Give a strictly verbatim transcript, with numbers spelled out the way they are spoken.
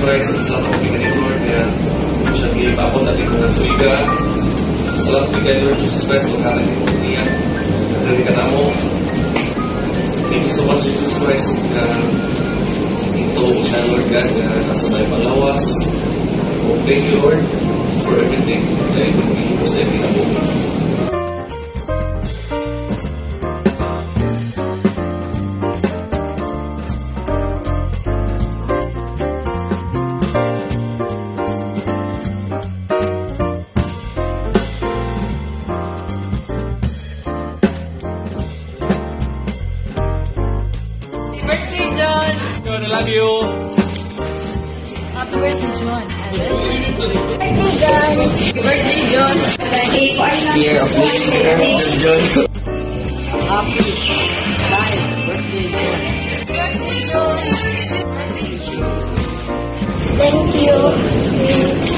Christ, salamat po kay Lord na siya gipaabot natin mga tuliga. Salamat po kay Lord Jesus Christ, magkaroon din po niya. Nagdali ka na mo. Thank you so much, Jesus Christ, na ito na Lord God, na nasa may panglawas. Oh, thank you, Lord, for everything na ito mo sa every na mo. John, I love you. Happy birthday, John. Birthday, John. Birthday, John. Year of listener, John. Happy life. Birthday, John. Thank you.